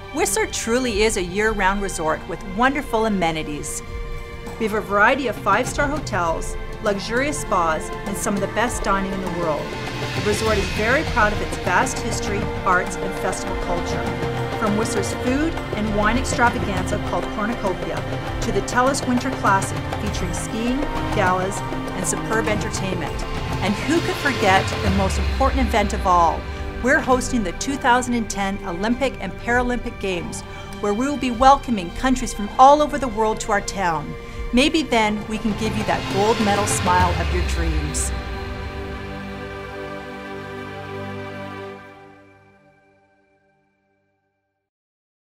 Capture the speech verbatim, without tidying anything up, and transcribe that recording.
Whistler truly is a year-round resort with wonderful amenities. We have a variety of five-star hotels, luxurious spas, and some of the best dining in the world. The resort is very proud of its vast history, arts, and festival culture. From Whistler's food and wine extravaganza called Cornucopia to the TELUS Winter Classic featuring skiing, galas, and superb entertainment. And who could forget the most important event of all? We're hosting the two thousand ten Olympic and Paralympic Games, where we will be welcoming countries from all over the world to our town. Maybe then we can give you that gold medal smile of your dreams.